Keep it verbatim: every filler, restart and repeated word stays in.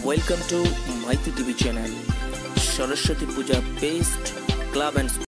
Welcome to Maity T V channel. Saraswati Puja Best Club and